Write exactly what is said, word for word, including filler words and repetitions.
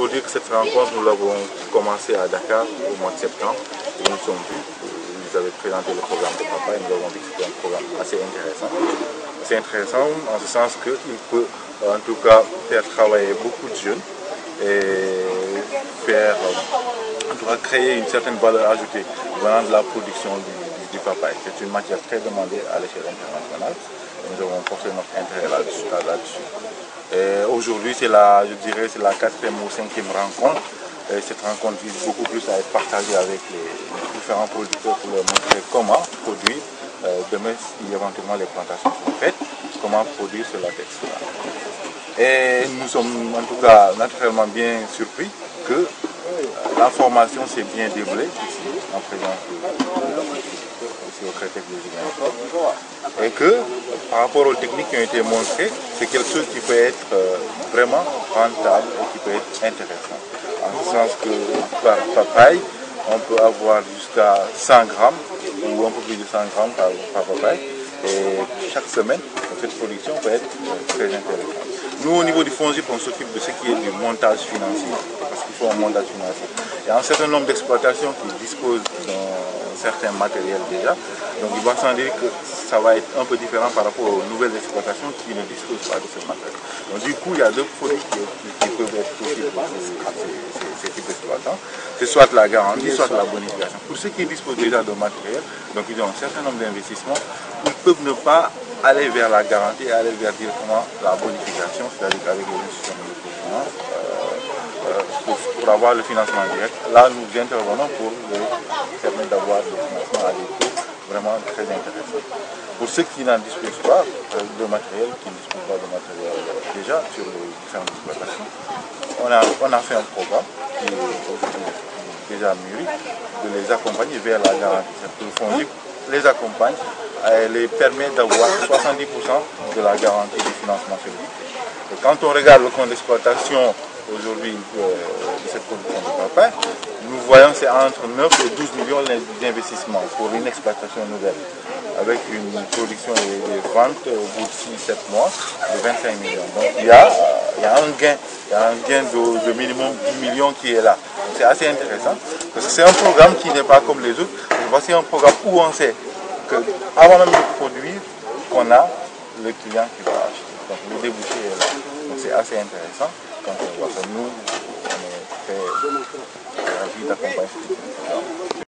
faut dire que cette rencontre, nous l'avons commencé à Dakar au mois de septembre. Et nous sommes vus, vous avez présenté le programme de papa et nous avons dit que c'était un programme assez intéressant. C'est intéressant en ce sens qu'il peut en tout cas faire travailler beaucoup de jeunes et faire, en tout cas créer une certaine valeur ajoutée venant de la production du, du, du papaye. C'est une matière très demandée à l'échelle internationale. Nous avons porté notre intérêt là-dessus. Là Aujourd'hui, c'est la, je dirais, c'est la quatrième ou cinquième rencontre. Et cette rencontre vise beaucoup plus à être partagée avec les, les différents producteurs pour leur montrer comment produire. Euh, demain, si éventuellement les plantations sont faites, comment produire ce latex. Et nous sommes en tout cas naturellement bien surpris que euh, la formation s'est bien déroulée ici, en présence de ici au Créteil de Ziguinchor. Et que par rapport aux techniques qui ont été montrées, c'est quelque chose qui peut être euh, vraiment rentable et qui peut être intéressant. En ce sens que par papaye, on peut avoir jusqu'à cent grammes ou un peu plus de cent grammes par, par papaye. Et chaque semaine, cette production peut être très intéressante. Nous, au niveau du FONGIP, on s'occupe de ce qui est du montage financier, parce qu'il faut un montage financier. Il y a un certain nombre d'exploitations qui disposent d'un certain matériel déjà, donc il va sans dire que ça va être un peu différent par rapport aux nouvelles exploitations qui ne disposent pas de ce matériel. Donc du coup, il y a deux produits qui, qui peuvent être possibles pour ces, ces, ces types d'exploitants. C'est soit la garantie, soit la bonification. Pour ceux qui disposent déjà de matériel, donc ils ont un certain nombre d'investissements, ils peuvent ne pas aller vers la garantie et aller vers directement la bonification, c'est-à-dire avec les institutions de microfinance, euh, euh, pour, pour avoir le financement direct. Là, nous intervenons pour leur permettre d'avoir le financement à des taux vraiment très intéressants. Pour ceux qui n'en disposent pas de matériel, qui ne disposent pas de matériel déjà sur les différentes exploitations, on a, on a fait un programme qui est aujourd'hui déjà mûri, de les accompagner vers la garantie. Le FONGIP les accompagne et les permet d'avoir soixante-dix pour cent de la garantie du financement sollicité. Et quand on regarde le compte d'exploitation aujourd'hui euh, de cette production de papaye, nous voyons c'est entre neuf et douze millions d'investissements pour une exploitation nouvelle, avec une production et des ventes au bout de six sept mois de vingt-cinq millions. Donc il y a, il y a un gain, il y a un gain de, de minimum dix millions qui est là. C'est assez intéressant, parce que c'est un programme qui n'est pas comme les autres. Voici un programme où on sait qu'avant même de produire, qu'on a le client qui va acheter. Donc le débouché est là. Donc c'est assez intéressant quand on voit ça. Nous, on est très ravis d'accompagner ce type de programme.